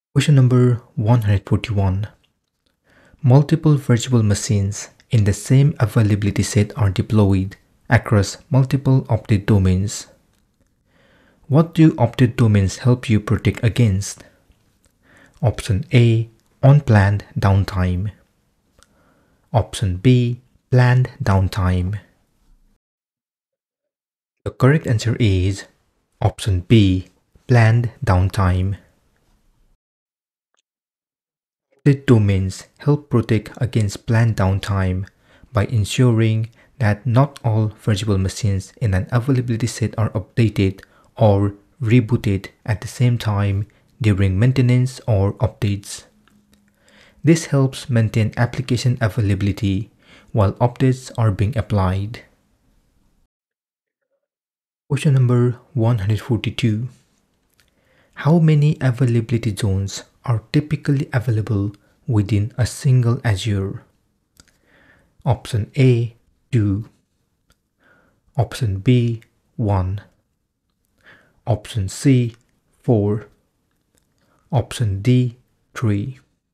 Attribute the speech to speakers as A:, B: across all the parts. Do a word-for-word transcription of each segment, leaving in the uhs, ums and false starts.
A: Question number one hundred forty-one. Multiple virtual machines in the same availability set are deployed across multiple update domains. What do update domains help you protect against? Option A. Unplanned downtime. Option B. Planned downtime. The correct answer is option B. Planned downtime. Update domains help protect against planned downtime by ensuring that not all virtual machines in an availability set are updated or rebooted at the same time during maintenance or updates. This helps maintain application availability while updates are being applied. Question number one hundred forty-two. How many availability zones are typically available within a single Azure? Option A, two. Option B, one. Option C, four. Option D, three.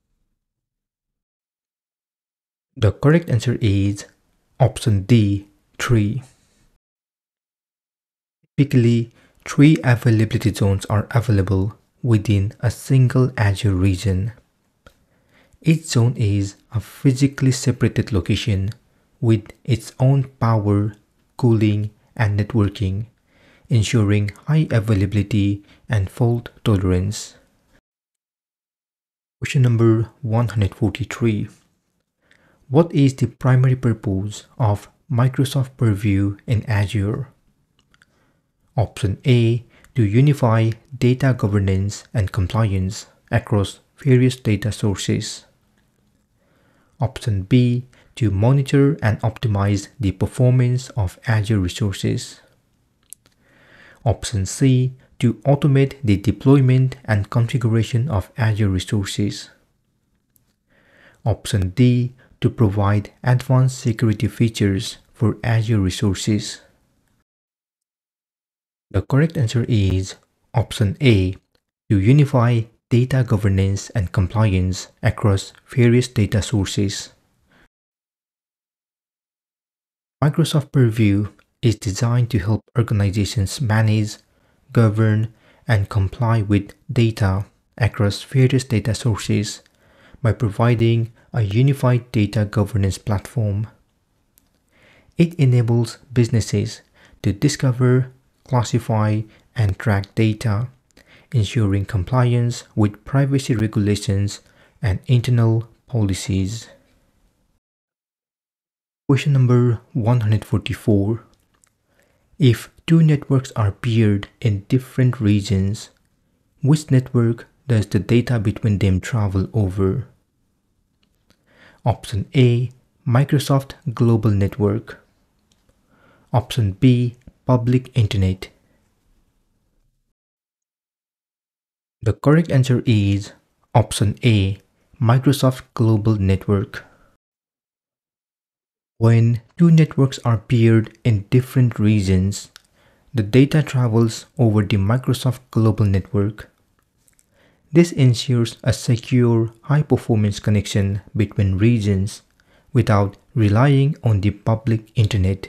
A: The correct answer is option D, three. Typically, three availability zones are available within a single Azure region. Each zone is a physically separated location with its own power, cooling, and networking, ensuring high availability and fault tolerance. Question number one hundred forty-three. What is the primary purpose of Microsoft Purview in Azure? Option A. To unify data governance and compliance across various data sources. Option B. To monitor and optimize the performance of Azure resources. Option C. To automate the deployment and configuration of Azure resources. Option D. To provide advanced security features for Azure resources. The correct answer is option A. To unify data governance and compliance across various data sources. Microsoft Purview is designed to help organizations manage, govern, and comply with data across various data sources by providing a unified data governance platform. It enables businesses to discover, classify, and track data, ensuring compliance with privacy regulations and internal policies. Question number one hundred forty-four. If two networks are paired in different regions, which network does the data between them travel over? Option A. Microsoft Global Network. Option B. Public Internet. The correct answer is option A. Microsoft Global Network. When two networks are paired in different regions, the data travels over the Microsoft Global Network. This ensures a secure, high-performance connection between regions without relying on the public internet.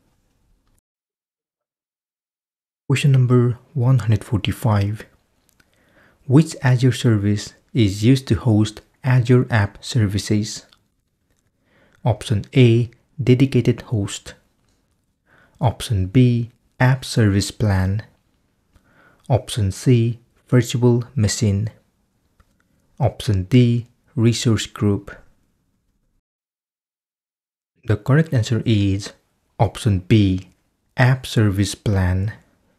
A: Question number one hundred forty-five. Which Azure service is used to host Azure App Services? Option A. Dedicated host. Option B. App Service Plan. Option C. Virtual machine. Option D. Resource group. The correct answer is option B. App Service Plan.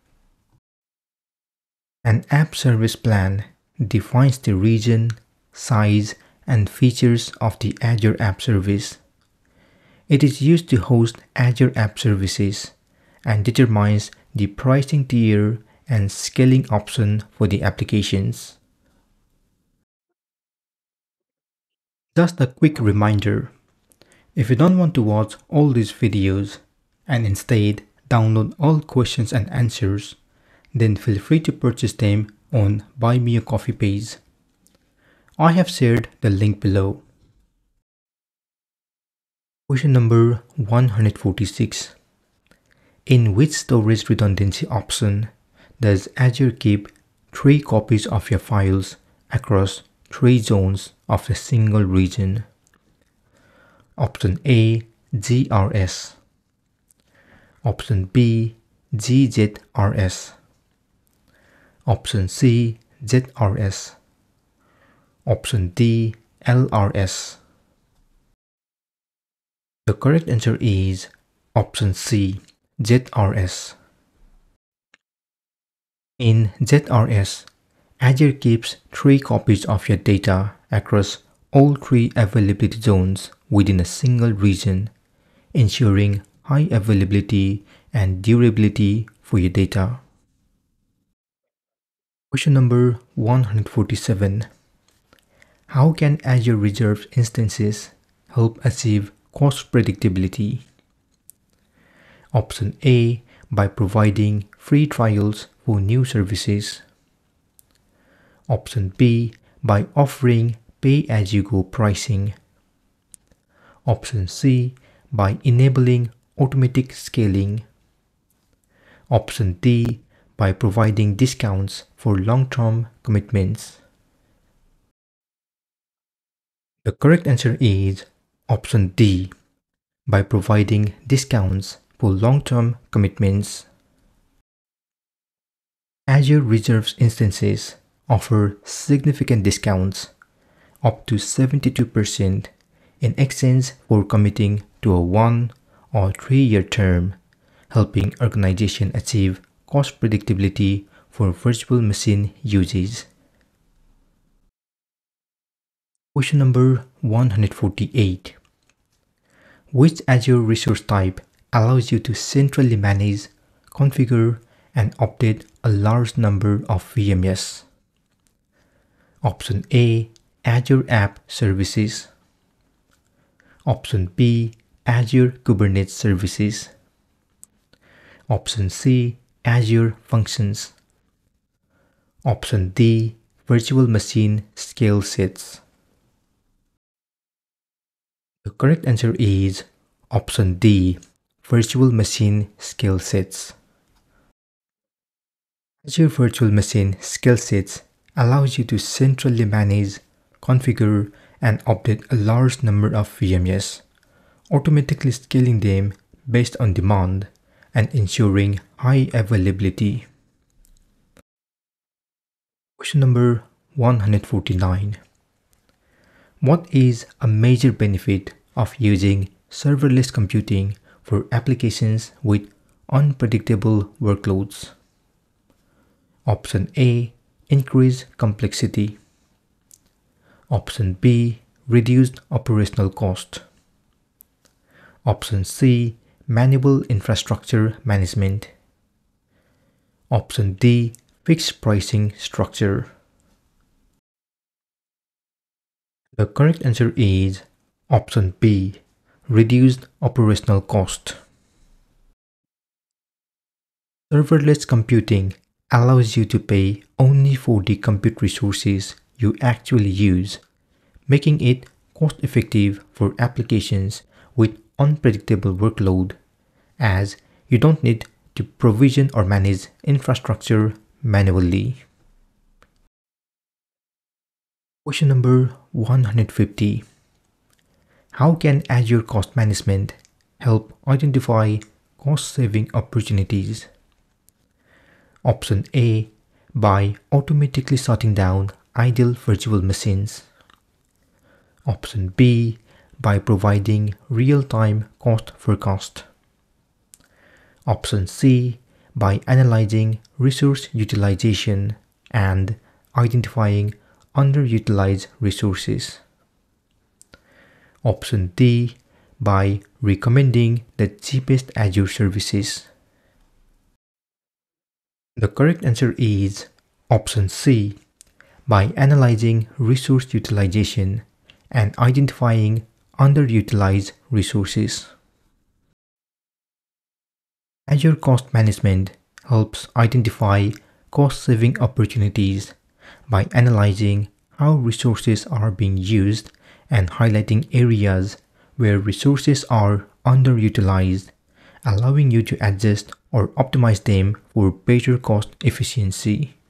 A: An app service plan defines the region, size, and features of the Azure App Service. It is used to host Azure App Services and determines the pricing tier and scaling option for the applications. Just a quick reminder, if you don't want to watch all these videos and instead download all questions and answers, then feel free to purchase them on Buy Me a Coffee page. I have shared the link below. Question number one hundred forty-six. In which storage redundancy option does Azure keep three copies of your files across three zones of a single region? Option A, G R S. Option B, G Z R S. Option C, Z R S. Option D, L R S. The correct answer is option C, Z R S. In Z R S, Azure keeps three copies of your data across all three availability zones within a single region, ensuring high availability and durability for your data. Question number one hundred forty-seven. How can Azure Reserved Instances help achieve cost predictability? Option A, by providing free trials for new services. Option B, by offering pay-as-you-go pricing. Option C, by enabling automatic scaling. Option D, by providing discounts for long-term commitments. The correct answer is option D, by providing discounts for long-term commitments. Azure Reserves instances offer significant discounts, up to seventy-two percent, in exchange for committing to a one or three year term, helping organizations achieve cost predictability for virtual machine usage. Question number one hundred forty-eight. Which Azure resource type allows you to centrally manage, configure, and update a large number of V M S? Option A, Azure App Services. Option B, Azure Kubernetes Services. Option C, Azure Functions. Option D, Virtual Machine Scale Sets. The correct answer is option D, Virtual Machine Scale Sets. Azure Virtual Machine Scale Sets allows you to centrally manage, configure, and update a large number of V M S, automatically scaling them based on demand and ensuring high availability. Question number one hundred forty-nine. What is a major benefit of using serverless computing for applications with unpredictable workloads? Option A, increased complexity. Option B, reduced operational cost. Option C, manual infrastructure management. Option D, fixed pricing structure. The correct answer is option B, reduced operational cost. Serverless computing allows you to pay only for the compute resources you actually use, making it cost-effective for applications with unpredictable workload, as you don't need to provision or manage infrastructure manually. Question number one hundred fifty. How can Azure Cost Management help identify cost-saving opportunities? Option A, by automatically shutting down idle virtual machines. Option B, by providing real-time cost forecast. Option C, by analyzing resource utilization and identifying underutilized resources. Option D, by recommending the cheapest Azure services. The correct answer is option C, by analyzing resource utilization and identifying underutilized resources. Azure Cost Management helps identify cost-saving opportunities by analyzing how resources are being used and highlighting areas where resources are underutilized, allowing you to adjust or optimize them for better cost efficiency.